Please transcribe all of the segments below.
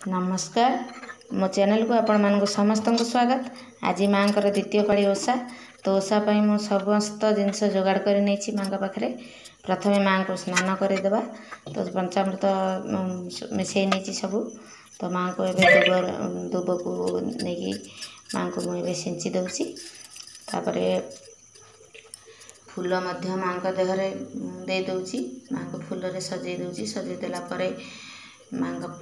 नमस्कार मो चैनल को आपण मानक समस्त को स्वागत। आज माँ द्वितीय पाली ओषा तो ओषा मु समस्त जिनस जोगाड़ कर नहीं माँ पाखे। प्रथमे माँ को स्नान करदेवा तो पंचामृत मिसई नहीं सब तो माँ को एवं दुब को नहीं माँ को मुझे सिंची दूसरी तापर फूल माँ का देहरे दे दूची माँ को फूल रे सजे दूची सजे देला माँ का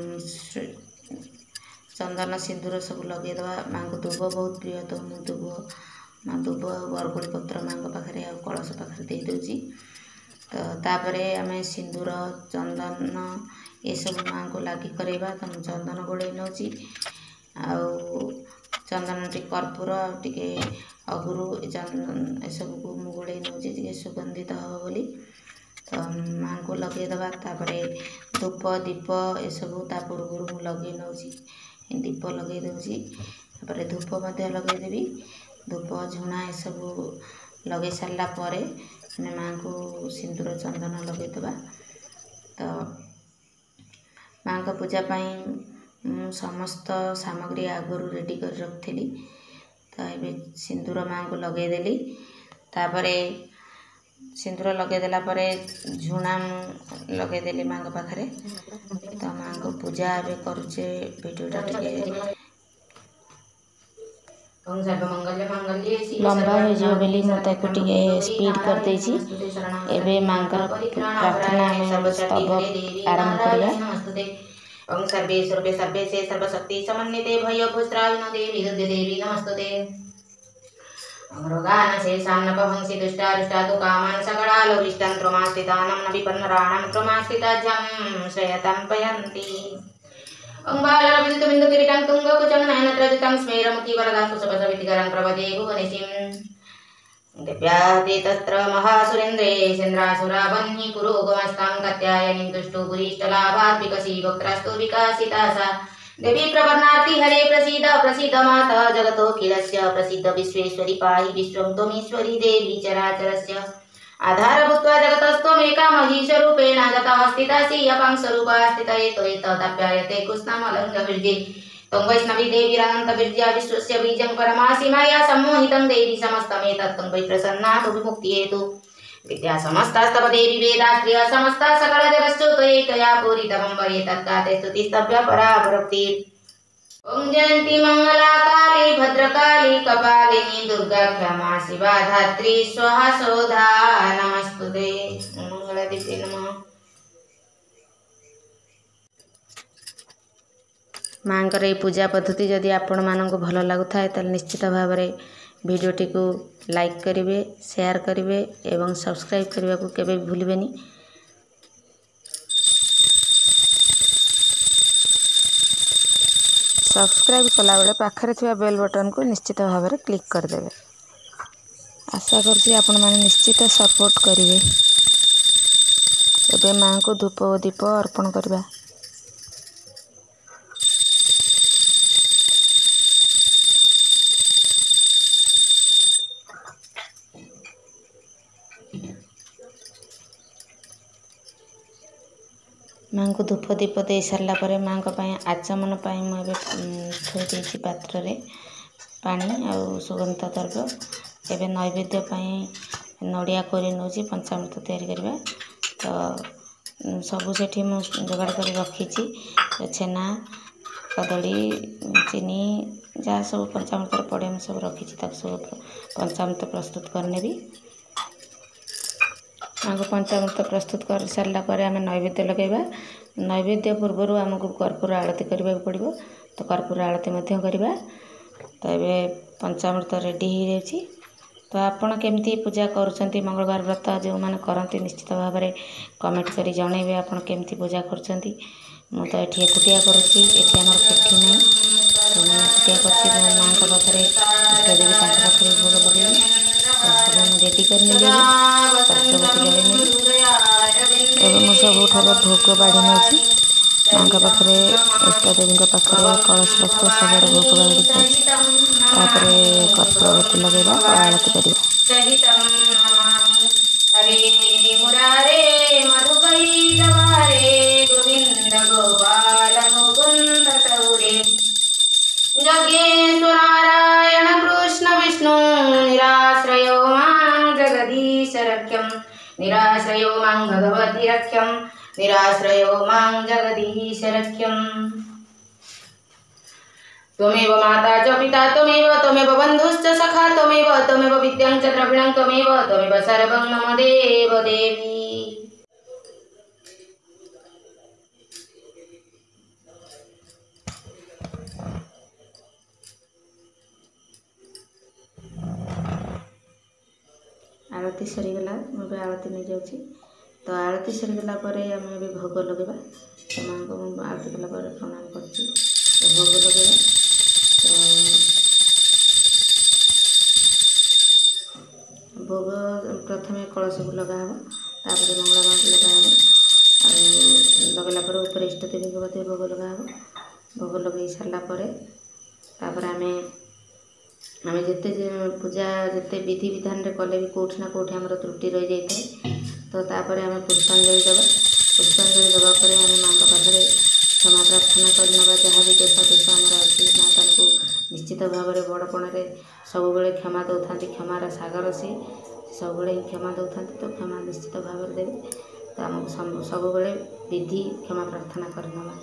चंदन सिंदूर सब लगेदवा माँ को दुब बहुत प्रिय तो मु दुब माँ दुब बरगुड़ी पत्र माँ पाखे आ कलश पाखे दे दूची तो तापर आम सिंदूर चंदन ये सब माँ को लगी करवा तो चंदन गोड़े नौची चंदन टी कर्पूर टी अगुरु चंदन ये सब को मु गोड़े नौची टी सुगंधित हम बोली तो माँ को लगेदवा तापर धूप दीप ये सब पूर्व मु लगे नौची दीप लगे दूची तापर धूप लगेदेवी धूप झुणा ये सब लगे सारा पर माँ को सिंदूर चंदन लगेदवा तो माँ का पूजापाई समस्त सामग्री आगुरी रेडी कर रखी तो ये सिंदूर माँ को लगेदेली तापर सिंदूर लगेदेला झुणा लगेदेली माँ पाखे तो माँ को पूजा ए करुचे वीडियोटा लंबा हो बोली मुझे स्पीड कर देवे माँ प्रार्थना स्तव आरंभ करिया। ओम सर्वे सर्वे सर्वे से सर्वशक्ति समन्विते भय भूस्राविनो देवी दुर्गे देवी नमस्तुते। रोगान शेषान्नपभंसि दुष्टारुष्टा तु कामान् सकलालोभिष्टान् त्वमास्थितानं न विपन्नराणां त्वमास्थिताज्यं श्रेयतां पयन्ति। ओं बालरविन्दुबिन्दु किरीटं तुङ्गकुचं नयनत्रजितं स्मेरमुखी वरदां कुशपशवितिकरं प्रपदे भुवनेशिं। दिव्याति तत्र महासुरेन्द्रे चन्द्रासुरावह्नि पुरोगमस्तां कात्यायनीं तुष्टुपुरीष्टलाभात् विकसी वक्त्रास्तु विकासिता सा देवी प्रवर्णार्थी हरे प्रसीद प्रसीद माता जगतोऽखिलस्य प्रसीद विश्वेश्वरी पाहि विश्वं त्वमीश्वरी देवी चराचरस्य आधार भूत्वा जगतस्त्वमेका महीशरूपेण गता स्थितासि अपां स्वरूपा स्थितयेतदाप्यायते कुष्णमलङ्घविर्जे त्वं वैष्णवी देवीरनन्तविद्या विश्वस्य बीजं परमासि मया सम्मोहितं देवी समस्तमेतत् त्वं वै प्रसन्नातु विमुक्तिहेतु विद्या समस्तास्तव देवी वेदाश्रिय समस्ता सकल जगश्चोतयेतया पूरितमं तत्काते स्तुतिस्तभ्य पराभक्ति। ओं जयन्ती मंगला काली भद्रकाली कपालिनी दुर्गा क्षमा शिवा धात्री स्वाहा सौधा नमस्तुते। मंगलादेवी नमः। माँ का पूजा पद्धति जदि आपण मानक भल लगुए तो निश्चित भाव में वीडियोटी को लाइक करेंगे शेयर करेंगे एवं सब्सक्राइब करने को केवे भी भूलें। सब्सक्राइब कला बेले पाखरे थिबा बेल बटन को निश्चित भाव में क्लिक करदेवे। आशा करछि आपण माने निश्चित सपोर्ट करेंगे। एबे माँ को धूप दीप अर्पण करवा। माँ को धूप दीप दे सारापर माँ आचमन मुझे थोड़ी देती पात्र रे पानी आ सुगंध द्रव्य एवं नैवेद्य नड़िया कोरी नौची पंचामृत तैयारी करवा तो सबू से जोगाड़ कर रखी छेना कदली चीनी जहाँ सब पंचामृत पड़े मैं सब रखी सब पंचामृत प्रस्तुत करने भी आगे पंचामृत प्रस्तुत कर सारापर आम नैवेद्य लगेगा। नैवेद्य पूर्वर आमको कर्पूर आरती करने पड़ो तो कर्पूर आरती करवा तो ये पंचामृत रेडी हो जाए। तो आपण केमती पूजा करुँच मंगलवार व्रत जो मैंने करती निश्चित भाव में कमेंट कर जनइबे आपण केमती पूजा कर मु तो ये एकुटिया करुँची ये आम कोठी नहीं तो मुझे एकुटिया कर माँ का पाखे इष्टदेवी पाखे भोग लगे सब रेडी कर कर्पूरवती जल एवं सबुठार भोग बाढ़ी नौची माँ का पाखे इष्टदेवी पाखे कलश रख सब भोग बाढ़ी तापर कर्पूरवती लगेगा आरती करवा। हरे मुरारे मधुकरी जवारे गोविंद गोपाल मुकुंद यज्ञेश्वरारायण कृष्ण विष्णु निराश्रयो मां जगदीशरख्यं निराश्रयो मां भगवतीरख्यं निराश्रयो मां जगदीशरख्यं त्वमेव माता च पिता त्वमेव बन्धुश्च सखा त्वमेव विद्यां च द्रविणं त्वमेव सर्वं मम देव देवी। आरती सरीगला मुझे आरती नहीं जाऊँगी तो आरती सरीगला आम भी भोग लगे तो माँ को आरती कला प्रणाम कर भोग लगे तो भोग प्रथम कलश को लगाव तापर मंगला माँ को लगाव लगला ऊपर इष्ट देवी को भोग लगाव भोग लगे सारापर तापर आम जिते पूजा जिते विधि विधान रे कले भी कौटि ना कौटि आमर त्रुटि रही जाए तो तापर आम पुष्पांजलि देवा पुष्पांजलि देवा आम माँ पाखे क्षमा प्रार्थना करना जहाँ भी दोष दोष आमर अच्छी माँ ताकू निश्चित भाव में बड़पण सब क्षमा दौथा क्षमार सागर सी सब क्षमा दौथा तो क्षमा निश्चित भाव में देवे तो आमको सब विधि क्षमा प्रार्थना करना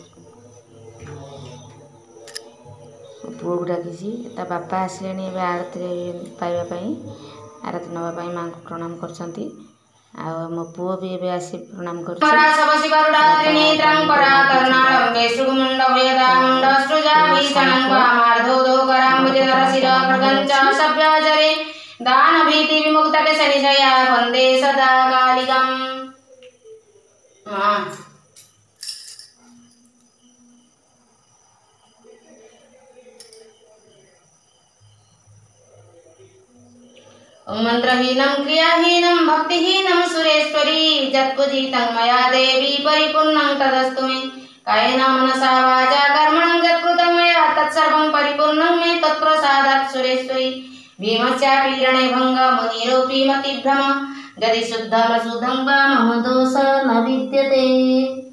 पुओ को डाकी ता बापा आसे आरती पाइबापी आरती नापी माँ को प्रणाम कर मो पुओ भी एवं आसी प्रणाम कर दान भीति विमुक्त के शनिशया वंदे सदा कालिकम। मंत्रहीनं क्रियाहीनं भक्तिहीनं सुरेश्वरी जत्पूजितं मया देवी परिपूर्णं तदस्तु मे कायेन मनसा वाचा कर्मणं यत्कृतं मया तत्सर्वं परिपूर्णं मे तत्प्रसादात् सुरेश्वरी भीमस्यापि रणे भंग मुनिरूपी मतिभ्रम यदि शुद्धमशुद्धं वा मम दोष न विद्यते।